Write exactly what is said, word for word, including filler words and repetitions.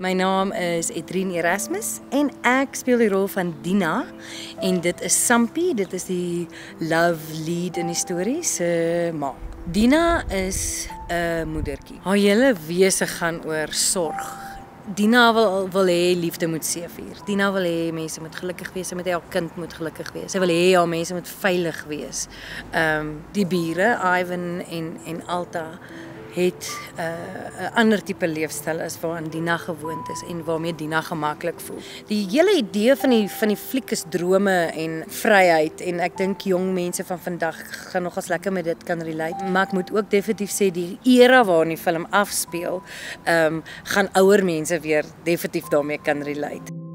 My naam is Edrien Erasmus en ek speel die rol van Dina en dit is Sampie, dit is die love lead in die storie se ma. Dina is 'n moedertjie. Haar hele wese gaan oor sorg. Dina wil wil hê liefde moet seëvier. Dina wil hê mense moet gelukkig wees, sy moet hê haar kind moet gelukkig wees. Sy wil hê haar mense moet veilig wees. Ehm um, die bure, Ivan en en Alta het 'n uh, ander tipe leefstyl is waaraan Dina gewoond is en waarmee Dina gemaklik voel. Die hele idee van die van die fliek is drome en vryheid en ek dink jong mense van vandag gaan nogals lekker met dit kan relate. Maar ek moet ook definitief sê die era waarin die film afspeel, ehm um, gaan ouer mense weer definitief daarmee kan relate.